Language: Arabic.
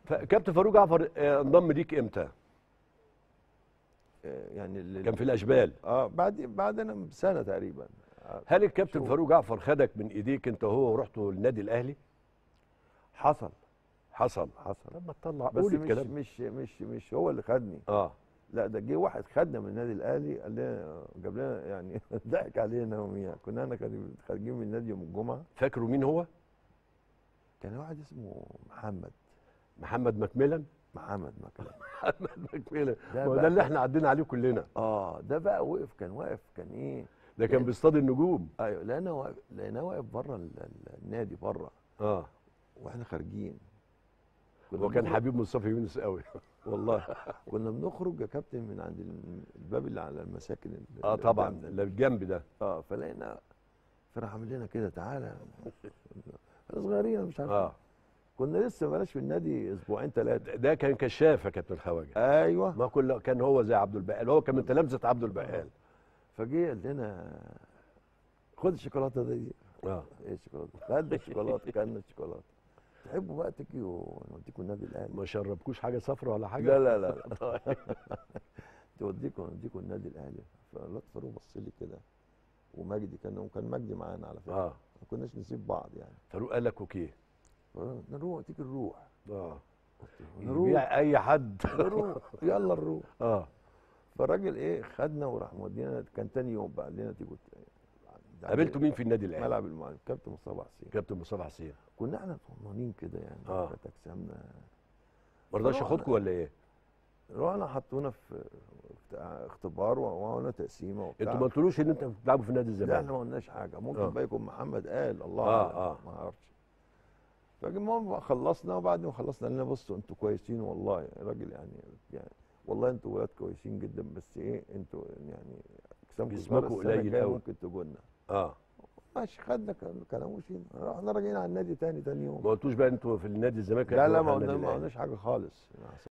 فكابتن فاروق جعفر انضم ليك امتى؟ يعني كان في الاشبال. بعدنا بسنه تقريبا. هل الكابتن فاروق جعفر خدك من ايديك انت وهو ورحتوا النادي الاهلي؟ حصل. لما تطلع بس قول مش الكلام. مش هو اللي خدني. اه لا، ده جه واحد خدنا من النادي الاهلي، قال لنا جاب لنا يعني ضحك علينا يوميها. كنا احنا خارجين من النادي يوم الجمعه. فاكروا مين هو؟ كان واحد اسمه محمد مكملن. محمد مكلم. محمد مكملن ده هو بقى ده اللي احنا عدينا عليه كلنا. ده بقى كان واقف كان ايه. ده كان بيصطاد النجوم. ايوه، لقيناه واقف بره النادي بره. واحنا خارجين. هو كان حبيب مصطفى يونس قوي. والله كنا بنخرج يا كابتن من عند الباب اللي على المساكن طبعا اللي الجنب ده. فلقينا فراح عامل لنا كده تعالى. احنا صغيرين مش عارف. كنا لسه بلاش في النادي اسبوعين ثلاثه. ده كان كشاف يا كابتن خواجه. ايوه، ما كان هو زي عبد البقال، هو كان من تلامذه عبد البقال. فجه قال لنا خد الشوكولاته دي. ايه الشوكولاته؟ خد الشوكولاته، كلنا الشوكولاته. تحبوا بقى تيجي ونوديكم النادي الاهلي؟ ما شربكوش حاجه صفرا ولا حاجه؟ لا توديكم النادي الاهلي. فالواد فاروق بص لي كده، ومجدي كان مجدي معانا على فكره. ما كناش نسيب بعض يعني. فاروق قال لك اوكي نروح، تيجي نروح. نروح اي حد. نروح يلا نروح. فالراجل خدنا وراح مودينا. كان تاني يوم بقى قال لنا تيجوا. قابلتوا مين في النادي الاهلي؟ ملعب المعلم كابتن مصطفى حسين. كنا احنا صغننين كده يعني. كانت اجسامنا. ما رضاش ياخدكم ولا ايه؟ رحنا حطونا في اختبار وعملنا تقسيمه وبتاع. انتوا ما قلتولوش ان انتوا بتلعبوا في نادي الزمالك؟ لا، احنا ما قلناش حاجه. ممكن بقى يكون محمد قال الله اعلم، ما اعرفش. فالمهم خلصنا، وبعد ما خلصنا قال لنا بصوا انتوا كويسين والله. الراجل يعني والله انتوا ولاد كويسين جدا، بس انتوا يعني جسمكم قليل قوي، ممكن تجوا لنا. ماشي، خدنا كلام ومشينا. رحنا راجعين على النادي تاني يوم. ما قلتوش بقى انتوا في النادي الزمالك؟ لا ما قلناش حاجه خالص.